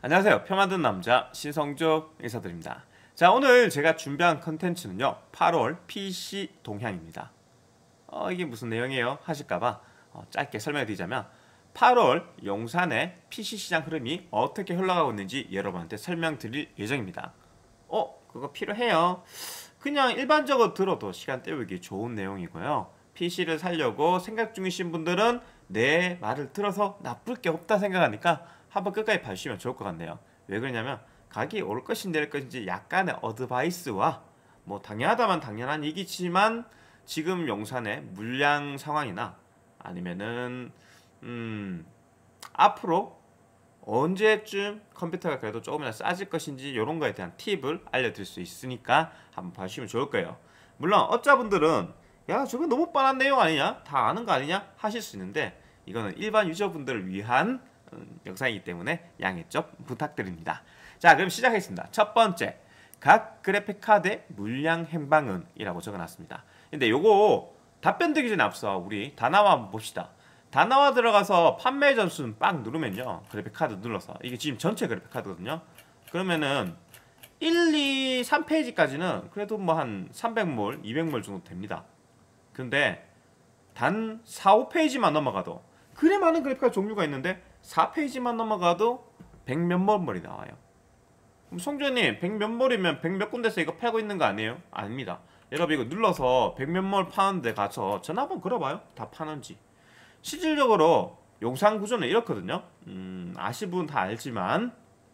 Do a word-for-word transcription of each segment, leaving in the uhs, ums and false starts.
안녕하세요. 표 만든 남자 신성조 인사드립니다. 자, 오늘 제가 준비한 컨텐츠는요, 팔월 피씨 동향입니다. 어, 이게 무슨 내용이에요? 하실까봐 어, 짧게 설명해 드리자면, 팔월 용산의 피씨 시장 흐름이 어떻게 흘러가고 있는지 여러분한테 설명드릴 예정입니다. 어? 그거 필요해요? 그냥 일반적으로 들어도 시간 때우기 좋은 내용이고요. 피씨를 사려고 생각 중이신 분들은 내 말을 들어서 나쁠 게 없다 생각하니까 한번 끝까지 봐주시면 좋을 것 같네요. 왜 그러냐면 가격이 올 것인지 내릴 것인지 약간의 어드바이스와, 뭐 당연하다만 당연한 얘기지만 지금 용산의 물량 상황이나 아니면은 음 앞으로 언제쯤 컴퓨터가 그래도 조금이나 싸질 것인지 이런 거에 대한 팁을 알려드릴 수 있으니까 한번 봐주시면 좋을 거예요. 물론 어짜분들은 야 저거 너무 뻔한 내용 아니냐? 다 아는 거 아니냐? 하실 수 있는데 이거는 일반 유저분들을 위한 음, 영상이기 때문에 양해 좀 부탁드립니다. 자, 그럼 시작하겠습니다. 첫 번째, 각 그래픽카드의 물량 행방은 이라고 적어놨습니다. 근데 요거 답변 드리기 전에 앞서 우리 다나와 한번 봅시다. 다나와 들어가서 판매 전수는 빵 누르면요, 그래픽카드 눌러서 이게 지금 전체 그래픽카드거든요. 그러면은 일, 이, 삼 페이지까지는 그래도 뭐 한 삼백 몰, 이백 몰 정도 됩니다. 근데 단 사, 오 페이지만 넘어가도 그래 많은 그래픽카드 종류가 있는데 사 페이지만 넘어가도 백 몇몇 몰이 나와요. 그럼 성주님 백 몇 몰이면 백 몇 군데서 이거 팔고 있는 거 아니에요? 아닙니다. 여러분 이거 눌러서 백 몇 몰 파는 데 가서 전화 한번 걸어봐요. 다 파는지. 실질적으로 용산 구조는 이렇거든요. 음, 아실 분 다 알지만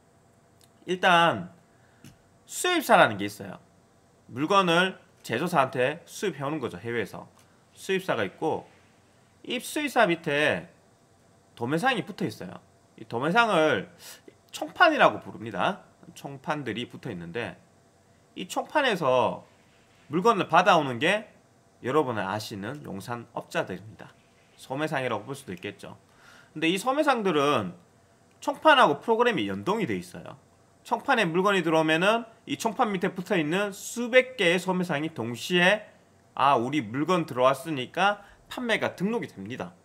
일단 수입사라는 게 있어요. 물건을 제조사한테 수입해오는 거죠. 해외에서 수입사가 있고, 이 수입사 밑에 도매상이 붙어 있어요. 이 도매상을 총판이라고 부릅니다. 총판들이 붙어 있는데 이 총판에서 물건을 받아오는 게 여러분이 아시는 용산 업자들입니다. 소매상이라고 볼 수도 있겠죠. 근데 이 소매상들은 총판하고 프로그램이 연동이 돼 있어요. 총판에 물건이 들어오면은 이 총판 밑에 붙어 있는 수백 개의 소매상이 동시에 아 우리 물건 들어왔으니까 판매가 등록이 됩니다.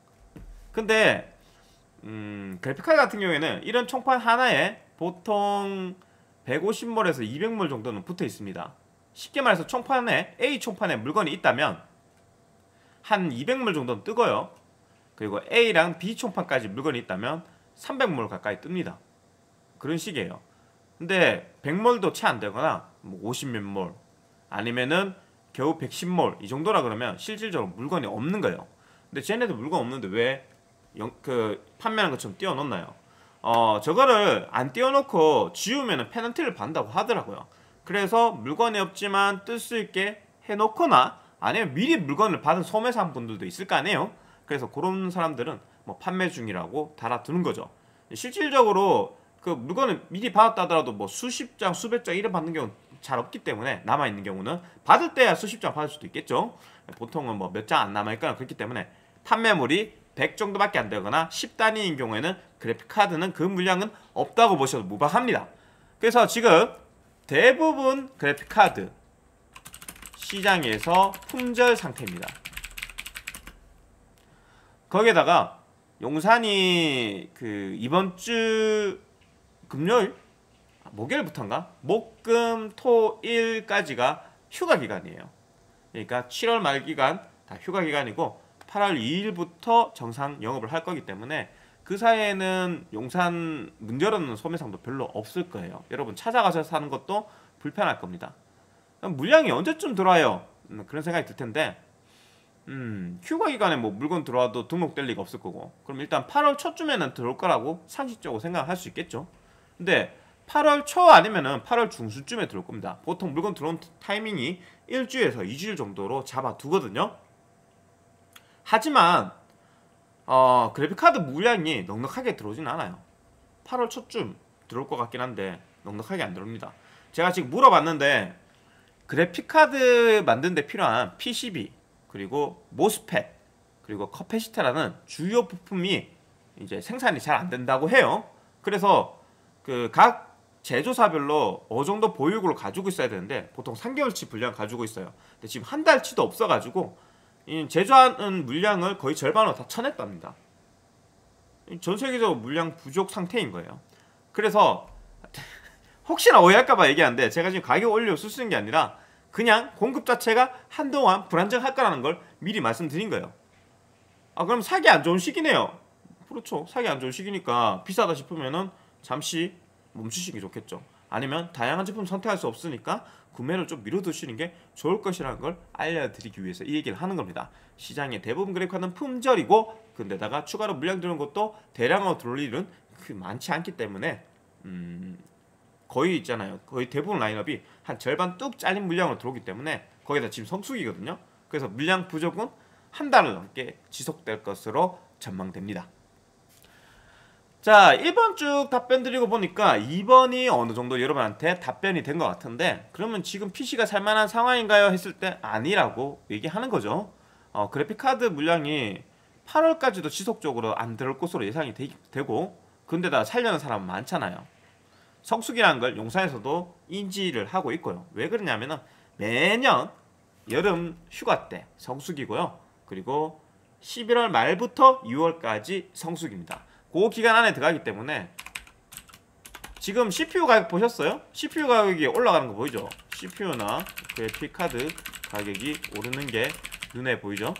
근데 음, 그래픽카드 같은 경우에는 이런 총판 하나에 보통 백오십 몰에서 이백 몰 정도는 붙어 있습니다. 쉽게 말해서 총판에 A 총판에 물건이 있다면 한 이백 몰 정도는 뜨고요. 그리고 A랑 B 총판까지 물건이 있다면 삼백 몰 가까이 뜹니다. 그런 식이에요. 근데 백 몰도 채 안 되거나 뭐 오십 몇 몰 아니면은 겨우 백십 몰 이 정도라 그러면 실질적으로 물건이 없는 거예요. 근데 쟤네도 물건 없는데 왜 영, 그 판매하는 것처럼 띄워놓나요? 어 저거를 안 띄워놓고 지우면은 페널티를 받는다고 하더라고요. 그래서 물건이 없지만 뜰 수 있게 해놓거나 아니면 미리 물건을 받은 소매상 분들도 있을 거 아니에요. 그래서 그런 사람들은 뭐 판매 중이라고 달아두는 거죠. 실질적으로 그 물건을 미리 받았다 하더라도 뭐 수십 장, 수백 장 이래 받는 경우는 잘 없기 때문에, 남아있는 경우는 받을 때야 수십 장 받을 수도 있겠죠. 보통은 뭐 몇 장 안 남아있거나 그렇기 때문에 판매물이 백 정도밖에 안 되거나 십 단위인 경우에는 그래픽카드는 그 물량은 없다고 보셔도 무방합니다. 그래서 지금 대부분 그래픽카드 시장에서 품절 상태입니다. 거기에다가 용산이 그 이번 주 금요일? 목요일부터인가? 목, 금, 토, 일까지가 휴가 기간이에요. 그러니까 칠월 말 기간 다 휴가 기간이고 팔월 이일부터 정상 영업을 할 거기 때문에 그 사이에는 용산 문 열어놓는 소매상도 별로 없을 거예요. 여러분 찾아가서 사는 것도 불편할 겁니다. 물량이 언제쯤 들어와요? 음, 그런 생각이 들 텐데 음, 휴가 기간에 뭐 물건 들어와도 등록될 리가 없을 거고, 그럼 일단 팔월 초쯤에는 들어올 거라고 상식적으로 생각할 수 있겠죠. 근데 팔월 초 아니면은 팔월 중순쯤에 들어올 겁니다. 보통 물건 들어온 타이밍이 일주에서 이주일 정도로 잡아두거든요. 하지만 어, 그래픽카드 물량이 넉넉하게 들어오진 않아요. 팔월 초쯤 들어올 것 같긴 한데 넉넉하게 안 들어옵니다. 제가 지금 물어봤는데 그래픽카드 만드는 데 필요한 피씨비 그리고 모스펫 그리고 커패시터라는 주요 부품이 이제 생산이 잘 안 된다고 해요. 그래서 그 각 제조사별로 어느 정도 보유고를 가지고 있어야 되는데 보통 삼 개월치 분량 가지고 있어요. 근데 지금 한 달치도 없어가지고 제조하는 물량을 거의 절반으로 다 쳐냈답니다. 전 세계적으로 물량 부족 상태인 거예요. 그래서 혹시나 오해할까봐 얘기하는데 제가 지금 가격 올려 쓰시는 게 아니라 그냥 공급 자체가 한동안 불안정할 거라는 걸 미리 말씀드린 거예요. 아 그럼 사기 안 좋은 시기네요. 그렇죠. 사기 안 좋은 시기니까 비싸다 싶으면은 잠시 멈추시기 좋겠죠. 아니면 다양한 제품 선택할 수 없으니까 구매를 좀 미뤄두시는 게 좋을 것이라는 걸 알려드리기 위해서 이 얘기를 하는 겁니다. 시장의 대부분 그래픽카드는 품절이고 근데다가 추가로 물량 들어온 것도 대량으로 들어올 일은 많지 않기 때문에 음 거의 있잖아요. 거의 대부분 라인업이 한 절반 뚝 잘린 물량으로 들어오기 때문에 거기다 지금 성수기거든요. 그래서 물량 부족은 한 달을 넘게 지속될 것으로 전망됩니다. 자, 일 번 쭉 답변 드리고 보니까 이 번이 어느 정도 여러분한테 답변이 된 것 같은데 그러면 지금 피시가 살만한 상황인가요? 했을 때 아니라고 얘기하는 거죠. 어, 그래픽카드 물량이 팔월까지도 지속적으로 안 들어올 것으로 예상이 되, 되고 근데다 살려는 사람은 많잖아요. 성수기라는 걸 용산에서도 인지를 하고 있고요. 왜 그러냐면은 매년 여름 휴가 때 성수기고요. 그리고 십일월 말부터 유월까지 성수기입니다. 그 기간 안에 들어가기 때문에 지금 씨피유 가격 보셨어요? 씨피유 가격이 올라가는 거 보이죠? 씨피유나 그래픽카드 가격이 오르는 게 눈에 보이죠?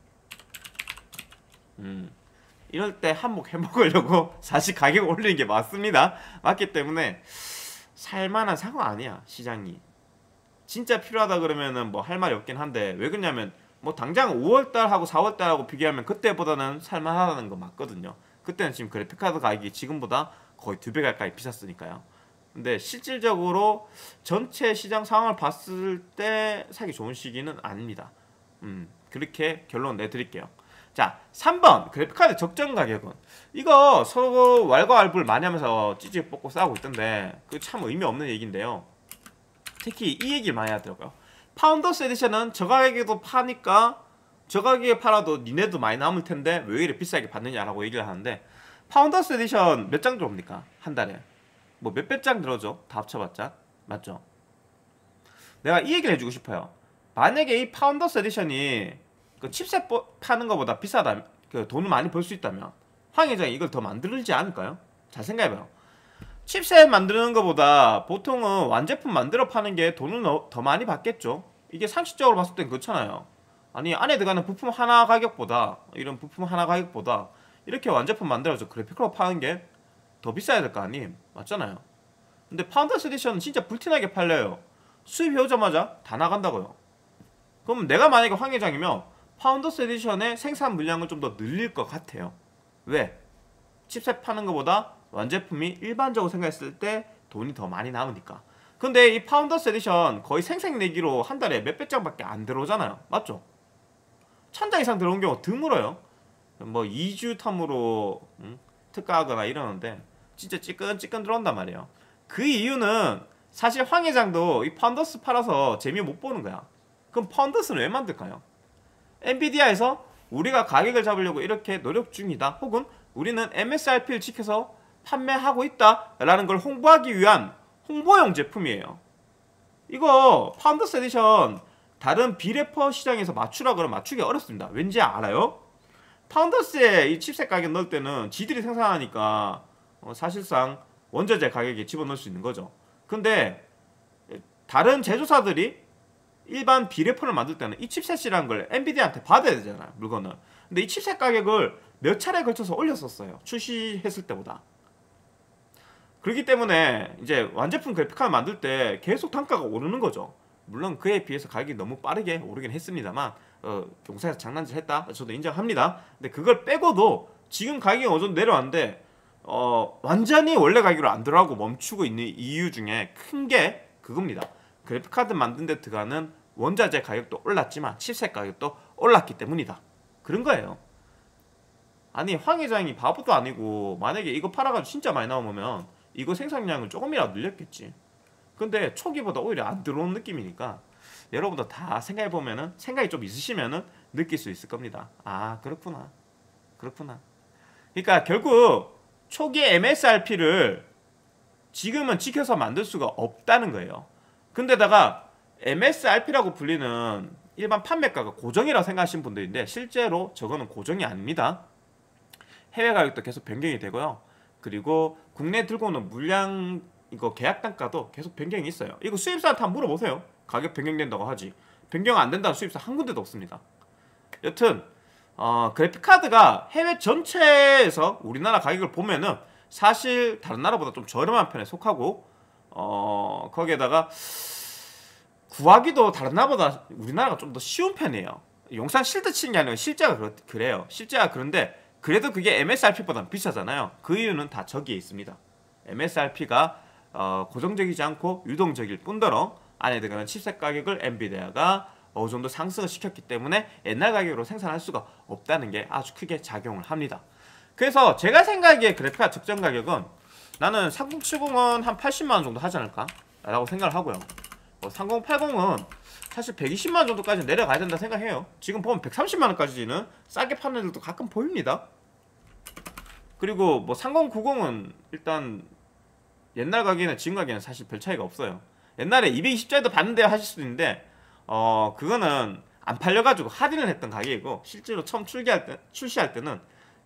음, 이럴 때 한몫 해먹으려고 사실 가격 올리는 게 맞습니다. 맞기 때문에 살만한 상황 아니야 시장이. 진짜 필요하다 그러면은 뭐 할 말이 없긴 한데 왜 그러냐면 뭐 당장 오월달하고 사월달하고 비교하면 그때보다는 살만하다는 거 맞거든요. 그때는 지금 그래픽카드 가격이 지금보다 거의 두 배 가까이 비쌌으니까요. 근데 실질적으로 전체 시장 상황을 봤을 때 사기 좋은 시기는 아닙니다. 음, 그렇게 결론 내드릴게요. 자, 삼 번 그래픽카드 적정 가격은 이거 서로 왈가왈부를 많이 하면서 찌찌 뽑고 싸우고 있던데 그 참 의미 없는 얘기인데요. 특히 이 얘기를 많이 하더라고요. 파운더스 에디션은 저 가격에도 파니까 저 가격에 팔아도 니네도 많이 남을 텐데 왜 이렇게 비싸게 받느냐라고 얘기를 하는데 파운더스 에디션 몇 장 들어옵니까? 한 달에 뭐 몇백 장 들어오죠? 다 합쳐봤자 맞죠? 내가 이 얘기를 해주고 싶어요. 만약에 이 파운더스 에디션이 그 칩셋 파는 것보다 비싸다, 그 돈을 많이 벌 수 있다면 황 회장이 이걸 더 만들지 않을까요? 잘 생각해봐요. 칩셋 만드는 것보다 보통은 완제품 만들어 파는 게 돈을 더 많이 받겠죠. 이게 상식적으로 봤을 땐 그렇잖아요. 아니 안에 들어가는 부품 하나 가격보다 이런 부품 하나 가격보다 이렇게 완제품 만들어서 그래픽으로 파는 게 더 비싸야 될 거 아님? 맞잖아요. 근데 파운더스 에디션은 진짜 불티나게 팔려요. 수입해 오자마자 다 나간다고요. 그럼 내가 만약에 황 회장이면 파운더스 에디션의 생산 물량을 좀 더 늘릴 것 같아요. 왜? 칩셋 파는 것보다 완제품이 일반적으로 생각했을 때 돈이 더 많이 나오니까. 근데 이 파운더스 에디션 거의 생색내기로 한 달에 몇백 장밖에 안 들어오잖아요. 맞죠? 천 장 이상 들어온 경우 드물어요. 뭐 이 주 텀으로 음, 특가하거나 이러는데 진짜 찌끈찌끈 들어온단 말이에요. 그 이유는 사실 황 회장도 이 파운더스 팔아서 재미 못 보는 거야. 그럼 파운더스는 왜 만들까요? 엔비디아에서 우리가 가격을 잡으려고 이렇게 노력 중이다. 혹은 우리는 엠에스알피를 지켜서 판매하고 있다 라는 걸 홍보하기 위한 홍보용 제품이에요. 이거 파운더스 에디션 다른 비래퍼 시장에서 맞추라 그러면 맞추기 어렵습니다. 왠지 알아요? 파운더스에 이 칩셋 가격 넣을 때는 지들이 생산하니까 어, 사실상 원자재 가격에 집어넣을 수 있는 거죠. 근데 다른 제조사들이 일반 비래퍼를 만들 때는 이 칩셋이라는 걸 엔비디아한테 받아야 되잖아요. 물건을. 근데 이 칩셋 가격을 몇 차례에 걸쳐서 올렸었어요. 출시했을 때보다. 그렇기 때문에 이제 완제품 그래픽카드 만들 때 계속 단가가 오르는 거죠. 물론 그에 비해서 가격이 너무 빠르게 오르긴 했습니다만 어, 용산에서 장난질 했다 저도 인정합니다. 근데 그걸 빼고도 지금 가격이 어느 정도 내려왔는데 어, 완전히 원래 가격으로 안 들어가고 멈추고 있는 이유 중에 큰 게 그겁니다. 그래픽카드 만든 데 들어가는 원자재 가격도 올랐지만 칩셋 가격도 올랐기 때문이다. 그런 거예요. 아니 황 회장이 바보도 아니고 만약에 이거 팔아가지고 진짜 많이 나오면 이거 생산량을 조금이라도 늘렸겠지. 근데 초기보다 오히려 안 들어오는 느낌이니까 여러분도 다 생각해보면은 생각이 좀 있으시면은 느낄 수 있을 겁니다. 아 그렇구나 그렇구나. 그러니까 결국 초기 엠에스알피를 지금은 지켜서 만들 수가 없다는 거예요. 근데다가 엠에스알피라고 불리는 일반 판매가가 고정이라고 생각하시는 분들인데 실제로 저거는 고정이 아닙니다. 해외 가격도 계속 변경이 되고요. 그리고 국내 들고 오는 물량 이거 계약 단가도 계속 변경이 있어요. 이거 수입사한테 한번 물어보세요. 가격 변경된다고 하지. 변경 안 된다는 수입사 한 군데도 없습니다. 여튼 어, 그래픽카드가 해외 전체에서 우리나라 가격을 보면은 사실 다른 나라보다 좀 저렴한 편에 속하고 어, 거기에다가 구하기도 다른 나라보다 우리나라가 좀 더 쉬운 편이에요. 용산 실드 치는 게 아니라 실제가 그렇, 그래요. 실제가 그런데 그래도 그게 엠에스알피보다는 비싸잖아요. 그 이유는 다 저기에 있습니다. 엠에스알피가 어, 고정적이지 않고 유동적일 뿐더러 안에 들어가는 칩셋 가격을 엔비디아가 어느 정도 상승을 시켰기 때문에 옛날 가격으로 생산할 수가 없다는 게 아주 크게 작용을 합니다. 그래서 제가 생각하기에 그래픽카드 적정 가격은 나는 삼공칠공은 한 팔십만 원 정도 하지 않을까? 라고 생각을 하고요. 어, 삼공팔공은 사실 백이십만 원 정도까지 내려가야 된다 생각해요. 지금 보면 백삼십만 원까지는 싸게 파는 애들도 가끔 보입니다. 그리고 뭐 삼공구공은 일단 옛날 가격이나 지금 가격에는 사실 별 차이가 없어요. 옛날에 이백이십짜리도 봤는데 하실 수도 있는데 어 그거는 안 팔려가지고 할인을 했던 가격이고 실제로 처음 출시할, 때, 출시할 때는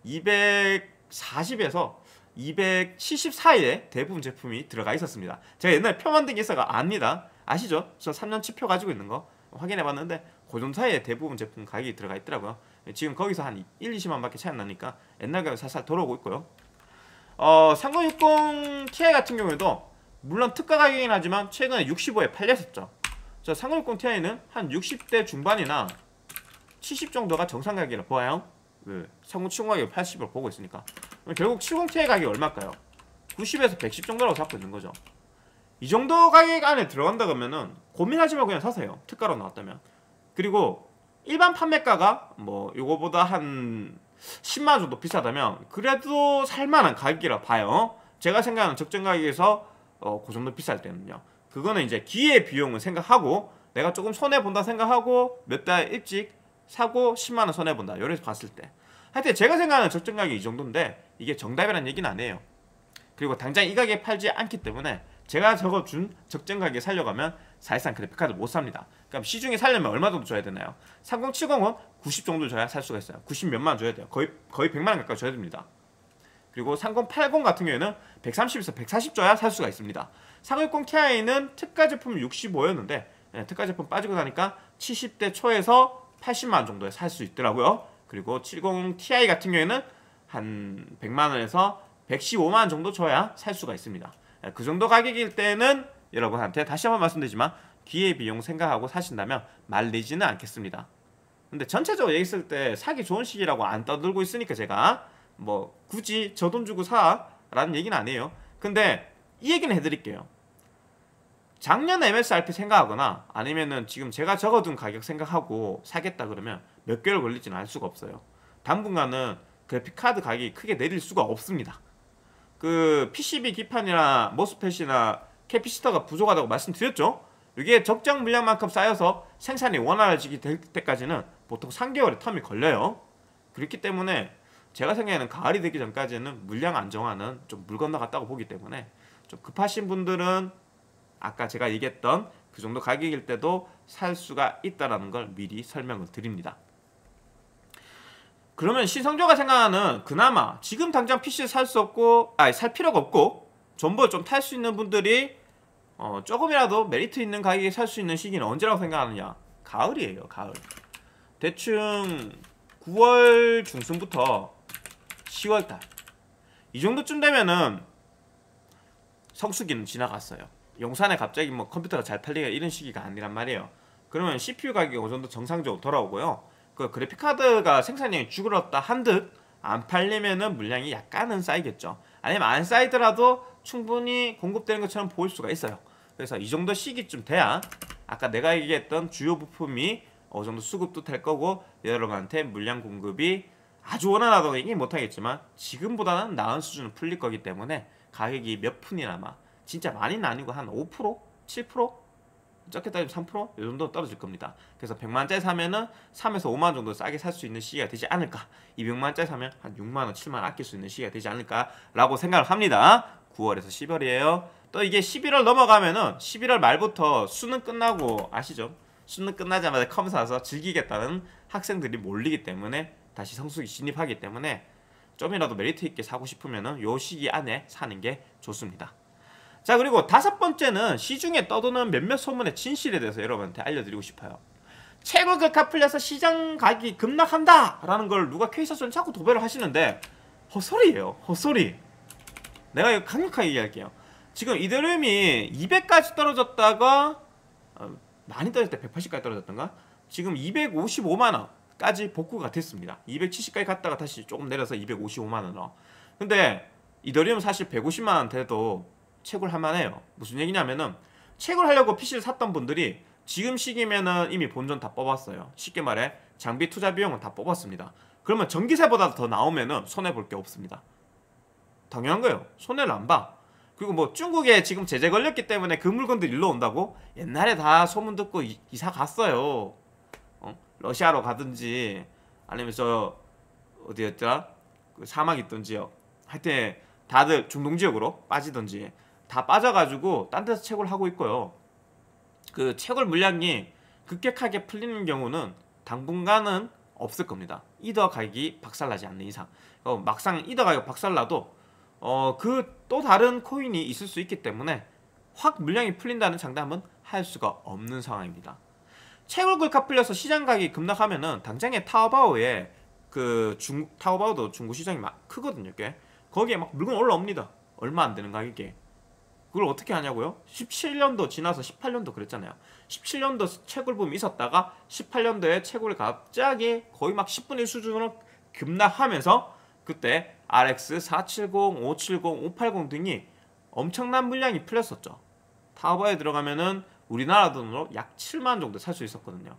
이백사십에서 이백칠십 사이에 대부분 제품이 들어가 있었습니다. 제가 옛날에 표 만든 게 있어가 압니다. 아시죠? 저 삼 년치 표 가지고 있는 거 확인해봤는데 그 정도 사이에 대부분 제품 가격이 들어가 있더라고요. 지금 거기서 한 일, 이십만 밖에 차이 안 나니까 옛날 가격 살살 돌아오고 있고요. 어, 삼공육공 티아이 같은 경우에도 물론 특가 가격이긴 하지만 최근에 육십오에 팔렸었죠. 저 삼공육공 티아이는 한 육십 대 중반이나 칠십 정도가 정상 가격이라 보아요. 그 삼공칠공 가격이 팔십을 보고 있으니까 결국 칠십 티아이 가격이 얼마일까요? 구십에서 백십 정도라고 잡고 있는 거죠. 이 정도 가격 안에 들어간다 그러면은 고민하지 말고 그냥 사세요. 특가로 나왔다면. 그리고 일반 판매가가 뭐 요거보다 한 십만 원 정도 비싸다면 그래도 살만한 가격이라 봐요. 제가 생각하는 적정 가격에서 어, 그 정도 비쌀 때는요. 그거는 이제 기회 비용을 생각하고 내가 조금 손해본다 생각하고 몇 달 일찍 사고 십만 원 손해본다. 요래서 봤을 때. 하여튼 제가 생각하는 적정 가격이 이 정도인데 이게 정답이라는 얘기는 아니에요. 그리고 당장 이 가격에 팔지 않기 때문에 제가 적어준 적정 가격에 살려가면 사실상 그래픽카드 못 삽니다. 그럼 시중에 살려면 얼마 정도 줘야 되나요? 삼공칠공은 구십 정도 줘야 살 수가 있어요. 구십 몇만 원 줘야 돼요. 거의 거의 백만 원 가까이 줘야 됩니다. 그리고 삼공팔공 같은 경우에는 백삼십에서 백사십 줘야 살 수가 있습니다. 삼공육공 티아이는 특가 제품 육십오였는데 네, 특가 제품 빠지고 나니까 칠십 대 초에서 팔십만 원 정도에 살 수 있더라고요. 그리고 칠십 티아이 같은 경우에는 한 백만 원에서 백십오만 원 정도 줘야 살 수가 있습니다. 그 정도 가격일 때는 여러분한테 다시 한번 말씀드리지만 기회비용 생각하고 사신다면 말리지는 않겠습니다. 근데 전체적으로 얘기했을 때 사기 좋은 시기라고 안 떠들고 있으니까 제가 뭐 굳이 저 돈 주고 사 라는 얘기는 아니에요. 근데 이 얘기는 해드릴게요. 작년 엠에스알피 생각하거나 아니면은 지금 제가 적어둔 가격 생각하고 사겠다 그러면 몇 개월 걸리지는 알 수가 없어요. 당분간은 그래픽카드 가격이 크게 내릴 수가 없습니다. 그 피씨비 기판이나 모스펫이나 캐피시터가 부족하다고 말씀드렸죠. 이게 적정 물량만큼 쌓여서 생산이 원활해지게 될 때까지는 보통 삼 개월의 텀이 걸려요. 그렇기 때문에 제가 생각에는 가을이 되기 전까지는 물량 안정화는 좀 물 건너갔다고 보기 때문에 좀 급하신 분들은 아까 제가 얘기했던 그 정도 가격일 때도 살 수가 있다는 걸 미리 설명을 드립니다. 그러면 신성조가 생각하는 그나마 지금 당장 피씨를 살 수 없고 아니 살 필요가 없고 전부 좀 탈 수 있는 분들이 어, 조금이라도 메리트 있는 가격에 살 수 있는 시기는 언제라고 생각하느냐? 가을이에요. 가을. 대충 구월 중순부터 시월달 이 정도쯤 되면은 성수기는 지나갔어요. 용산에 갑자기 뭐 컴퓨터가 잘 팔리가 이런 시기가 아니란 말이에요. 그러면 씨피유 가격이 어느 정도 정상적으로 돌아오고요. 그 그래픽카드가 생산량이 줄었다 한듯 안 팔리면은 물량이 약간은 쌓이겠죠. 아니면 안 쌓이더라도 충분히 공급되는 것처럼 보일 수가 있어요. 그래서 이 정도 시기쯤 돼야 아까 내가 얘기했던 주요 부품이 어느 정도 수급도 될 거고 여러분한테 물량 공급이 아주 원활하다고 얘기 못하겠지만 지금보다는 나은 수준으로 풀릴 거기 때문에 가격이 몇 푼이나마 진짜 많이는 아니고 한 오 퍼센트? 칠 퍼센트? 적게 따지면 삼 퍼센트? 이 정도 떨어질 겁니다. 그래서 백만 원짜리 사면은 삼에서 오만 원 정도 싸게 살 수 있는 시기가 되지 않을까. 이백만 원짜리 사면 한 육만 원, 칠만 원 아낄 수 있는 시기가 되지 않을까 라고 생각을 합니다. 구월에서 십월이에요. 또 이게 십일월 넘어가면은 십일월 말부터 수능 끝나고 아시죠? 수능 끝나자마자 컴 사서 즐기겠다는 학생들이 몰리기 때문에 다시 성수기 진입하기 때문에 좀이라도 메리트 있게 사고 싶으면은 요 시기 안에 사는 게 좋습니다. 자, 그리고 다섯 번째는 시중에 떠도는 몇몇 소문의 진실에 대해서 여러분한테 알려드리고 싶어요. 채굴 글카 풀려서 시장 가격이 급락한다 라는 걸 누가 케이스에서 자꾸 도배를 하시는데 헛소리예요. 헛소리. 내가 이거 강력하게 얘기할게요. 지금 이더리움이 이백까지 떨어졌다가 어, 많이 떨어질 때 백팔십까지 떨어졌던가? 지금 이백오십오만 원까지 복구가 됐습니다. 이백칠십까지 갔다가 다시 조금 내려서 이백오십오만 원으로. 근데 이더리움 사실 백오십만 원 돼도 채굴 할만해요. 무슨 얘기냐면은 채굴하려고 피씨를 샀던 분들이 지금 시기면은 이미 본전 다 뽑았어요. 쉽게 말해 장비 투자 비용은 다 뽑았습니다. 그러면 전기세보다 더 나오면은 손해볼 게 없습니다. 당연한 거예요. 손해를 안 봐. 그리고 뭐 중국에 지금 제재 걸렸기 때문에 그 물건들 일로 온다고? 옛날에 다 소문 듣고 이, 이사 갔어요. 어? 러시아로 가든지 아니면 저 어디였더라? 그 사막 있던 지역. 하여튼 다들 중동 지역으로 빠지든지 다 빠져가지고 딴 데서 채굴 하고 있고요. 그 채굴 물량이 급격하게 풀리는 경우는 당분간은 없을 겁니다. 이더 가격이 박살나지 않는 이상. 어, 막상 이더 가격 박살나도 어, 그 또 다른 코인이 있을 수 있기 때문에 확 물량이 풀린다는 장담은 할 수가 없는 상황입니다. 채굴 글카 풀려서 시장 가격이 급락하면은 당장에 타오바오에 그 중, 타오바오도 중고 시장이 막 크거든요. 꽤. 거기에 막 물건 올라옵니다. 얼마 안 되는 가격에. 그걸 어떻게 하냐고요? 십칠 년도 지나서 십팔 년도 그랬잖아요. 십칠 년도 채굴 붐이 있었다가 십팔 년도에 채굴이 갑자기 거의 막 십분의 일 수준으로 급락하면서 그때 알엑스 사백칠십, 오백칠십, 오백팔십 등이 엄청난 물량이 풀렸었죠. 타오바오에 들어가면은 우리나라 돈으로 약 칠만 원 정도 살 수 있었거든요.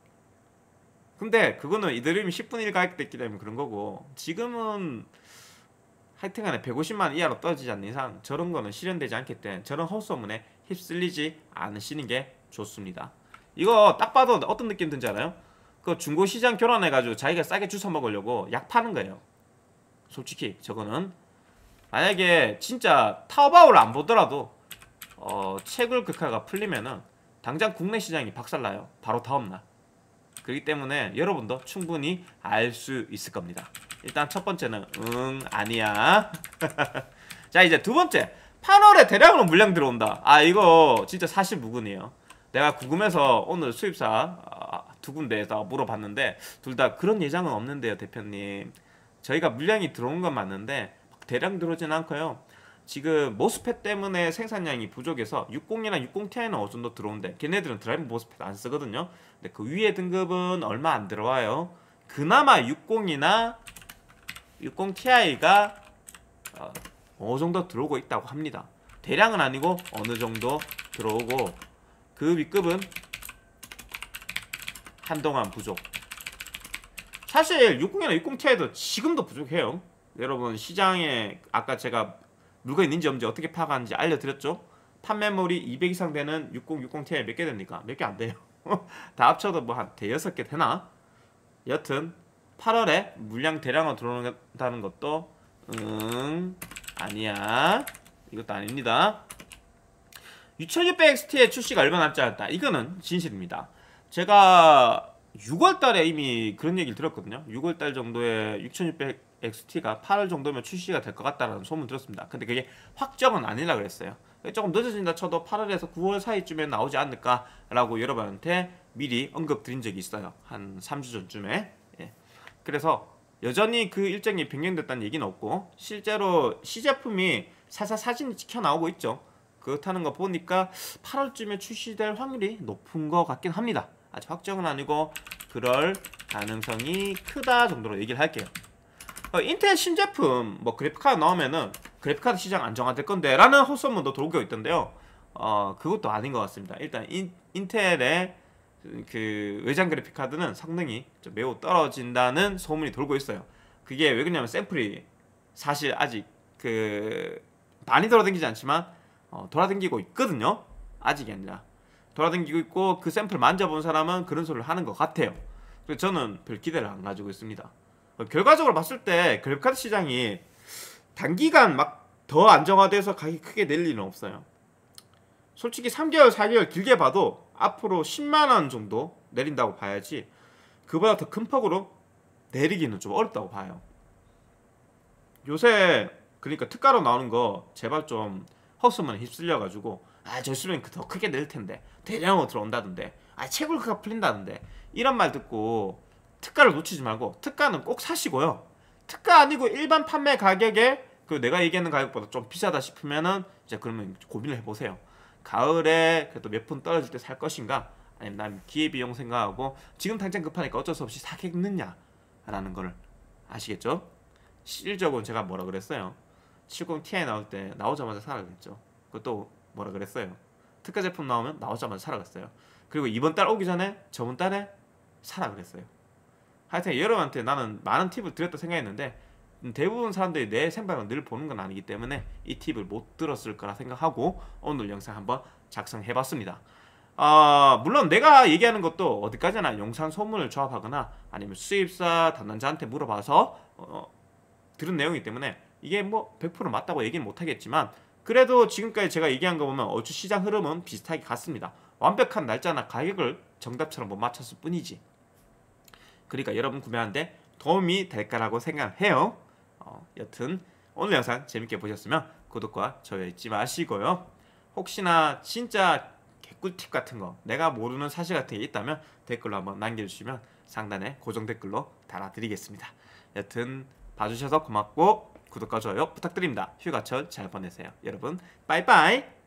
근데 그거는 이더리움이 십분의 일 가격 됐기 때문에 그런 거고 지금은 하여튼간에 백오십만 원 이하로 떨어지지 않는 이상 저런 거는 실현되지 않기 때문에 저런 헛소문에 휩쓸리지 않으시는 게 좋습니다. 이거 딱 봐도 어떤 느낌 든지 알아요? 그 중고시장 교란해가지고 자기가 싸게 주워 먹으려고 약 파는 거예요. 솔직히 저거는 만약에 진짜 타오바오를 안 보더라도 어, 채굴 글카가 풀리면은 당장 국내 시장이 박살나요. 바로 다음날. 그렇기 때문에 여러분도 충분히 알 수 있을 겁니다. 일단 첫 번째는 응 아니야. 자, 이제 두 번째, 팔월에 대량으로 물량 들어온다. 아, 이거 진짜 사실 무근이에요. 내가 궁금해서 오늘 수입사 두 군데에서 물어봤는데 둘 다 그런 예상은 없는데요, 대표님. 저희가 물량이 들어온 건 맞는데 대량 들어오진 않고요. 지금 모스펫 때문에 생산량이 부족해서 육십이나 육십 티아이는 어느 정도 들어온대. 걔네들은 드라이브 모스펫 안 쓰거든요. 근데 그 위에 등급은 얼마 안 들어와요. 그나마 육십이나 육십 티아이가 어, 어느 정도 들어오고 있다고 합니다. 대량은 아니고 어느 정도 들어오고 그 윗급은 한동안 부족. 사실 육십이나 육십 티아이도 지금도 부족해요. 여러분 시장에 아까 제가 물건이 있는지 없는지 어떻게 파악하는지 알려드렸죠? 판매물이 이백 이상 되는 육십, 육십 티아이 몇 개 됩니까? 몇 개 안 돼요. 다 합쳐도 뭐 한 대여섯 개 되나? 여튼 팔월에 물량 대량으로 들어온다는 것도 응 아니야. 이것도 아닙니다. 육천육백 엑스티의 출시가 얼마 남지 않았다. 이거는 진실입니다. 제가 유월달에 이미 그런 얘기를 들었거든요. 유월달 정도에 육천육백 엑스티가 팔월 정도면 출시가 될 것 같다라는 소문 들었습니다. 근데 그게 확정은 아니라 그랬어요. 조금 늦어진다 쳐도 팔월에서 구월 사이쯤에 나오지 않을까라고 여러분한테 미리 언급 드린 적이 있어요. 한 삼 주 전쯤에. 예. 그래서 여전히 그 일정이 변경됐다는 얘기는 없고 실제로 시제품이 살살 사진이 찍혀 나오고 있죠. 그렇다는 거 보니까 팔월쯤에 출시될 확률이 높은 것 같긴 합니다. 아직 확정은 아니고 그럴 가능성이 크다 정도로 얘기를 할게요. 어, 인텔 신제품 뭐 그래픽카드 나오면은 그래픽카드 시장 안정화될 건데 라는 헛소문도 돌고 있던데요. 어 그것도 아닌 것 같습니다. 일단 인, 인텔의 그 외장 그래픽카드는 성능이 좀 매우 떨어진다는 소문이 돌고 있어요. 그게 왜 그러냐면 샘플이 사실 아직 그 많이 돌아다니지 않지만 어, 돌아다니고 있거든요. 아직이 아니라 돌아다니고 있고 그 샘플 만져본 사람은 그런 소리를 하는 것 같아요. 그래서 저는 별 기대를 안 가지고 있습니다. 어, 결과적으로 봤을 때 그래픽카드 시장이 단기간 막 더 안정화돼서 가격이 크게 내릴 일은 없어요. 솔직히 삼 개월, 사 개월 길게 봐도 앞으로 십만 원 정도 내린다고 봐야지 그보다 더 큰 폭으로 내리기는 좀 어렵다고 봐요. 요새 그러니까 특가로 나오는 거 제발 좀 헛수만 휩쓸려가지고 아 저 수면 더 크게 낼 텐데 대량으로 들어온다던데 아 채굴가가 풀린다던데 이런 말 듣고 특가를 놓치지 말고 특가는 꼭 사시고요. 특가 아니고 일반 판매 가격에 그 내가 얘기하는 가격보다 좀 비싸다 싶으면은 이제 그러면 고민을 해보세요. 가을에 그래도 몇 푼 떨어질 때 살 것인가 아니면 난 기회비용 생각하고 지금 당장 급하니까 어쩔 수 없이 사겠느냐라는 거를 아시겠죠? 실적은 제가 뭐라 그랬어요? 칠십 티아이 나올 때 나오자마자 사라 그랬죠. 그것도 뭐라 그랬어요? 특가 제품 나오면 나오자마자 사라 그랬어요. 그리고 이번 달 오기 전에 저번 달에 사라 그랬어요. 하여튼 여러분한테 나는 많은 팁을 드렸다 생각했는데 대부분 사람들이 내 생방을 늘 보는 건 아니기 때문에 이 팁을 못 들었을 거라 생각하고 오늘 영상 한번 작성해봤습니다. 아 물론 내가 얘기하는 것도 어디까지나 영상 소문을 조합하거나 아니면 수입사 담당자한테 물어봐서 어, 들은 내용이기 때문에 이게 뭐 백 퍼센트 맞다고 얘기는 못하겠지만 그래도 지금까지 제가 얘기한 거 보면 어주 시장 흐름은 비슷하게 같습니다. 완벽한 날짜나 가격을 정답처럼 못 맞췄을 뿐이지. 그러니까 여러분 구매하는데 도움이 될까라고 생각해요. 어, 여튼 오늘 영상 재밌게 보셨으면 구독과 좋아요 잊지 마시고요. 혹시나 진짜 개꿀팁 같은 거 내가 모르는 사실 같은 게 있다면 댓글로 한번 남겨주시면 상단에 고정 댓글로 달아드리겠습니다. 여튼 봐주셔서 고맙고 구독과 좋아요 부탁드립니다. 휴가철 잘 보내세요. 여러분 빠이빠이.